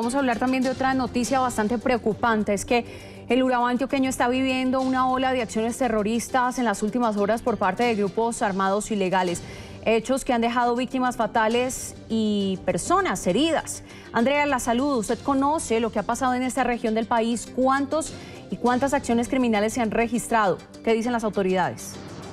vamos a hablar también de otra noticia bastante preocupante. Es que el Urabá antioqueño está viviendo una ola de acciones terroristas en las últimas horas por parte de grupos armados ilegales. Hechos que han dejado víctimas fatales y personas heridas. Andrea, la salud, ¿usted conoce lo que ha pasado en esta región del país? ¿Cuántos y cuántas acciones criminales se han registrado? ¿Qué dicen las autoridades?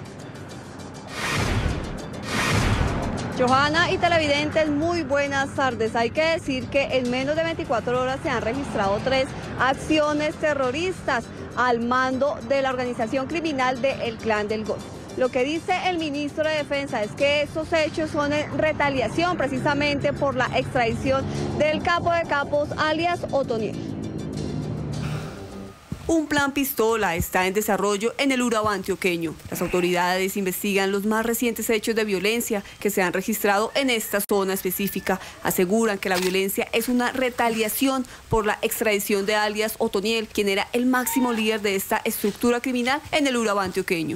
Johanna y televidentes, muy buenas tardes. Hay que decir que en menos de 24 horas se han registrado 3 acciones terroristas al mando de la organización criminal del Clan del Golfo. Lo que dice el ministro de Defensa es que estos hechos son en retaliación precisamente por la extradición del capo de capos, alias Otoniel. Un plan pistola está en desarrollo en el Urabá antioqueño. Las autoridades investigan los más recientes hechos de violencia que se han registrado en esta zona específica. Aseguran que la violencia es una retaliación por la extradición de alias Otoniel, quien era el máximo líder de esta estructura criminal en el Urabá antioqueño.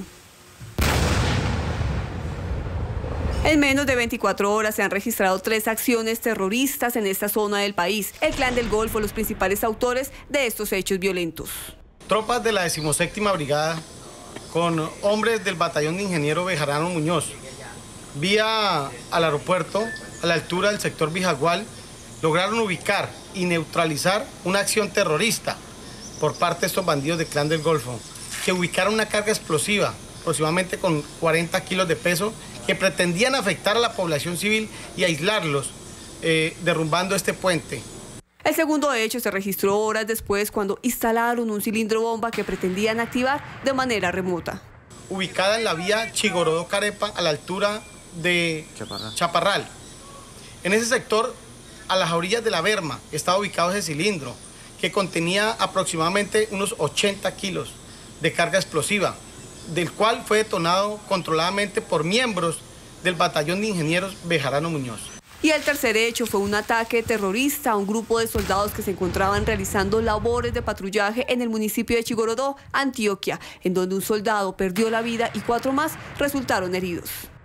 En menos de 24 horas se han registrado 3 acciones terroristas en esta zona del país. El Clan del Golfo, los principales autores de estos hechos violentos. Tropas de la 17ª Brigada, con hombres del batallón de Ingeniero Bejarano Muñoz, vía al aeropuerto, a la altura del sector Vijagual, lograron ubicar y neutralizar una acción terrorista por parte de estos bandidos del Clan del Golfo, que ubicaron una carga explosiva, aproximadamente con 40 kilos de peso, que pretendían afectar a la población civil y aislarlos, derrumbando este puente. El segundo hecho se registró horas después cuando instalaron un cilindro bomba que pretendían activar de manera remota. Ubicada en la vía Chigorodó-Carepa, a la altura de Chaparral. En ese sector, a las orillas de la berma, estaba ubicado ese cilindro, que contenía aproximadamente unos 80 kilos de carga explosiva, del cual fue detonado controladamente por miembros del batallón de ingenieros Bejarano Muñoz. Y el tercer hecho fue un ataque terrorista a un grupo de soldados que se encontraban realizando labores de patrullaje en el municipio de Chigorodó, Antioquia, en donde un soldado perdió la vida y 4 más resultaron heridos.